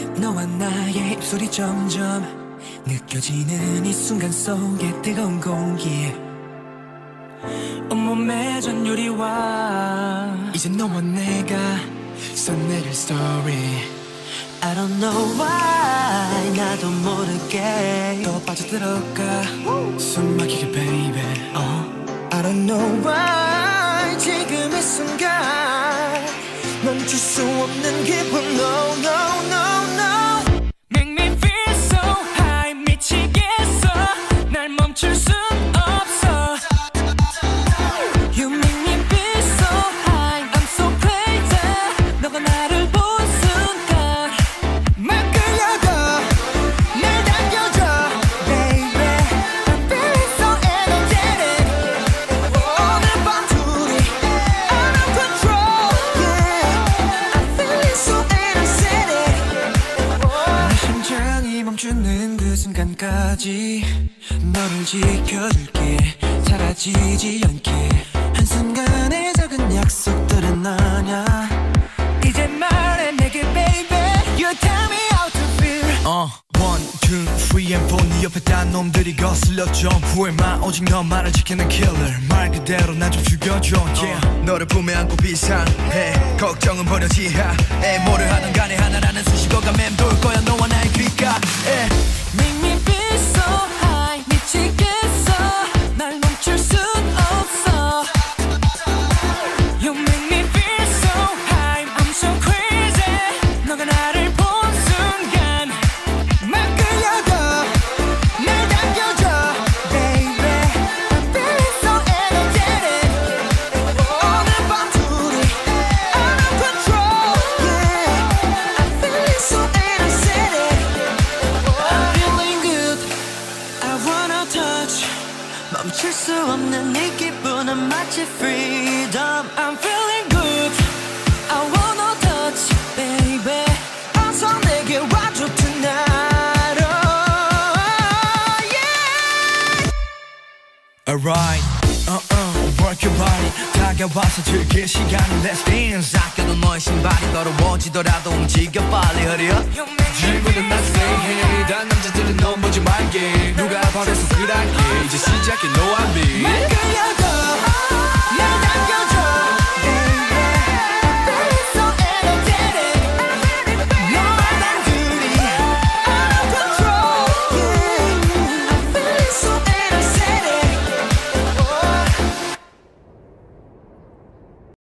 너와 나의 입술이 점점 느껴지는 이 순간 속에 뜨거운 공기 온몸에 전율이와 이제 너와 내가 써내릴 story I don't know why 나도 모르게 또 빠져들어가 숨 막히게 baby I don't know why 지금 이 순간 멈출 수 없는 기분 No no no no Make me feel so high 미치겠어 날 멈출 순 없어 You make me feel so high I'm so crazy 너가 나를 본 순간 막 끌려가 날 당겨줘 Baby I'm feeling so energetic 오늘 밤 둘이 out of control Yeah I'm feeling so energetic 내 심장이 멈추는 그 순간까지 너를 지켜줄게 사라지지 않게 한순간의 작은 약속들은 아냐 이제 말해 내게 baby You tell me how to feel 1, 2, 3 and 4 네 옆에 딴 놈들이 거슬려 좀 후회마 오직 너만을 지키는 killer 말 그대로 나 좀 죽여줘 yeah. 너를 품에 안고 비상해 걱정은 버려 지하에 뭐를 하든 간에 하나라는 수식어가 맴돌 거야 너와 나의 귓가에 Make me feel so high 미치겠어 날 멈출 순 없어 You make me feel so high I'm so crazy 너가 나를 본 순간 막 끌려가 날 당겨줘 Baby I'm feeling so energetic 오늘 밤 둘이 out of control Yeah I'm feeling so energetic I'm feeling good I wanna touch 멈출 수 없는 이 기분은 마치 freedom I'm feeling good I wanna touch baby 어서 내게 와줘 tonight oh yeah Alright work your body 다가와서 즐길 시간을 Let's dance 아껴둔 너의 신발이 더러워지더라도 움직여 빨리 hurry up 질문은 난 say hey 단 남자들은 넘보지 말게 누가 버려서 그랄게 이제 시작해 no I'm me 말 끌려가